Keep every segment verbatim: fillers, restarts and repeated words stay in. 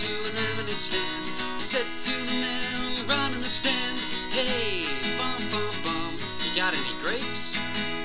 to a lemonade stand. He said to the man running the stand, "Hey, bum bum bum, you got any grapes?"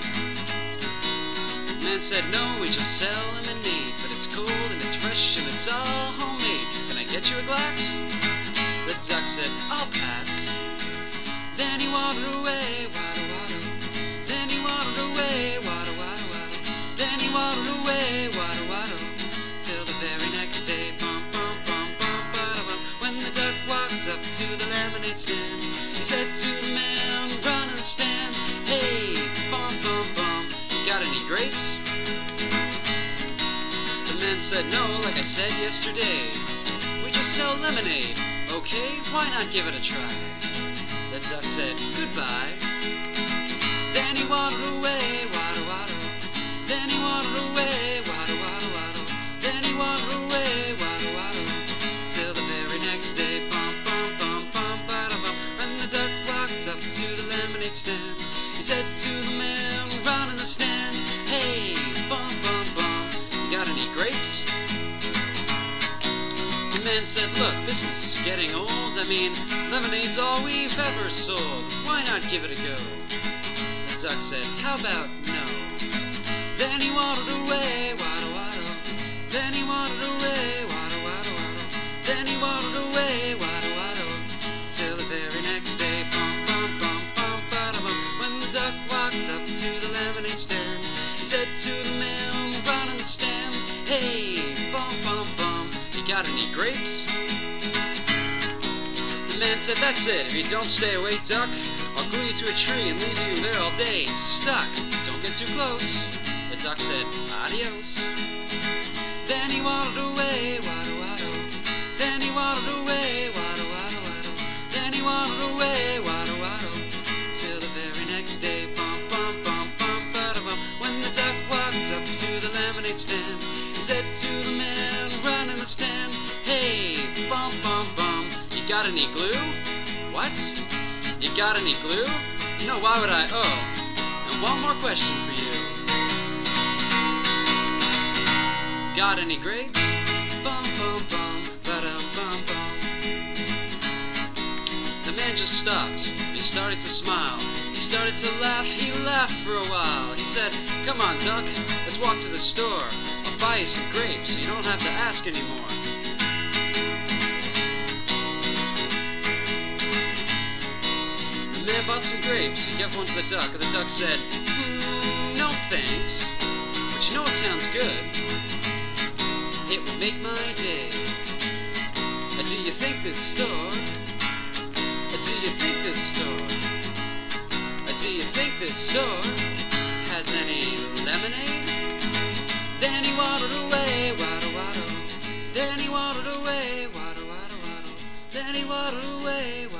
The man said, "No, we just sell lemonade, but it's cold and it's fresh and it's all homemade. Can I get you a glass?" The duck said, "I'll pass." Then he waddled away, waddle waddle. Then he waddled away, waddle waddle waddle. Then he waddled away, waddle waddle. Till the very next day, bum bum bum bum bada bum. When the duck walked up to the lemonade stand, he said to the man running the stand, "Hey, bum bum bum, you got any grapes?" The man said, "No, like I said yesterday, we just sell lemonade. Okay, why not give it a try?" The duck said, "Goodbye." Then he waddled away, waddle waddle. Then he waddled away, waddle waddle waddle. Then he waddled away, waddle waddle. Till the very next day, bum bum bum bum bada bum. When the duck walked up to the lemonade stand, he said to the man running the stand, "Hey, bum bum bum, you got any grapes?" The man said, "Look, this is getting old. I mean, lemonade's all we've ever sold. Why not give it a go?" The duck said, "How about no?" Then he waddled away, waddle waddle. Then he waddled away, waddle waddle waddle. Then he waddled away, waddle waddle. Till the very next day, bum bum bum bum bada bum. When the duck walked up to the lemonade stand, he said to the man running the stand, "Hey, bum bum bum, you got any grapes?" The man said, "That's it. If you don't stay away, duck, I'll glue you to a tree and leave you there all day, stuck. Don't get too close." The duck said, "Adios." Then he waddled away, waddle waddle. Then he waddled away, waddle waddle waddle. Then he waddled away, waddle waddle. Till the very next day, bum bum bum bum bada bum. When the duck walked up to the lemonade stand, he said to the man running the stand, "Hey, bum bum bum, you got any glue?" "What? You got any glue?" "No, why would I?" "Oh, and one more question for you. Got any grapes?" Bum bum bum, ba-dum bum bum. The man just stopped. He started to smile. He started to laugh. He laughed for a while. He said, "Come on, duck, let's walk to the store. I'll buy you some grapes so you don't have to ask anymore." The man bought some grapes. He gave one to the duck, and the duck said, "Hmm, no thanks. But you know what sounds good? It would make my day. Uh, do you think this store? Uh, do you think this store? Uh, do you think this store has any lemonade?" Then he waddled away, waddle waddle. Then he waddled away, waddle waddle waddle. Then he waddled away, waddle